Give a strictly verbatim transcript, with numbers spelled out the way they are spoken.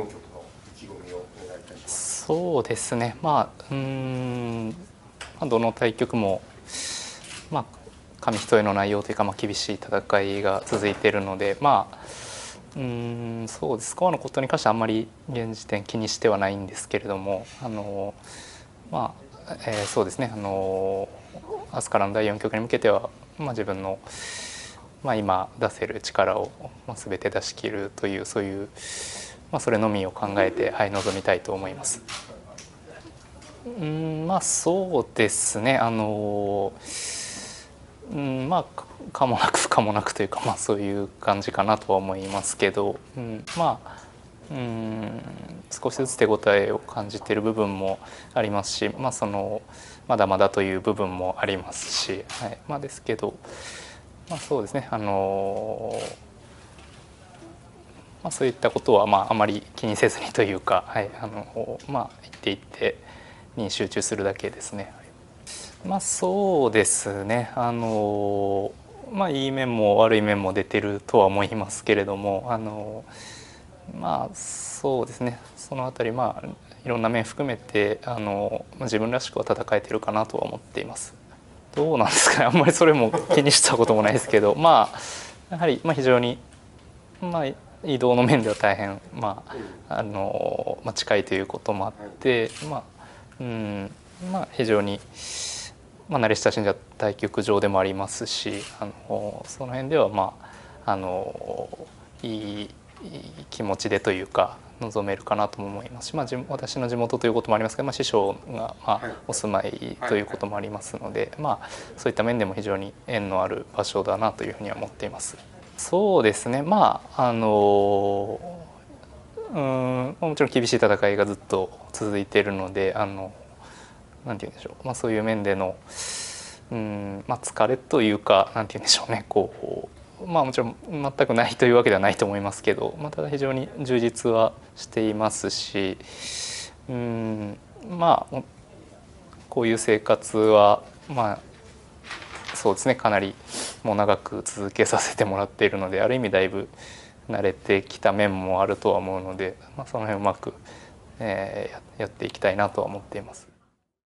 本局の意気込みをお願いいたします。 そうですね、まあ、うーん、まあ、どの対局も、まあ、紙一重の内容というか、まあ、厳しい戦いが続いているので、まあ、うーん、そうです、スコアのことに関してはあんまり現時点気にしてはないんですけれども、あのまあ、えー、そうですね、あの明日からのだいよん局に向けては、まあ、自分の、まあ、今出せる力を、まあ、全て出し切るというそういう、まあ、それのみを考えて、はい、臨みたいと思います。うんまあそうですね、あのうんまあかもなく不可もなくというか、まあ、そういう感じかなとは思いますけど、うん、まあうん少しずつ手応えを感じている部分もありますし、まあ、そのまだまだという部分もありますし、はいまあ、ですけど、まあ、そうですね、あのまあ、そういったことはまああまり気にせずにというか、はい、あのまあ一手一手に集中するだけですね。まあそうですね、あのまあいい面も悪い面も出てるとは思いますけれども、あのまあそうですね、そのあたりまあいろんな面含めてあの自分らしくは戦えてるかなとは思っています。どうなんですかね、あんまりそれも気にしたこともないですけど、まあやはりまあ非常にまあ移動の面では大変、まああのまあ、近いということもあって、まあうんまあ、非常に、まあ、慣れ親しんだ対局場でもありますし、あのその辺では、まあ、あのいい気持ちでというか臨めるかなとも思いますし、まあ、私の地元ということもありますけど、まあ、師匠が、まあ、お住まいということもありますので、まあ、そういった面でも非常に縁のある場所だなというふうには思っています。そうですね、まああのうんもちろん厳しい戦いがずっと続いているので、あのなんて言うんでしょう、まあ、そういう面でのうん、まあ、疲れというかなんて言うんでしょうね、こうまあもちろん全くないというわけではないと思いますけど、まあ、ただ非常に充実はしていますし、うんまあこういう生活はまあそうですね、かなりもう長く続けさせてもらっているので、ある意味だいぶ慣れてきた面もあるとは思うので、まあ、その辺うまく、えー、やっていきたいなとは思っています。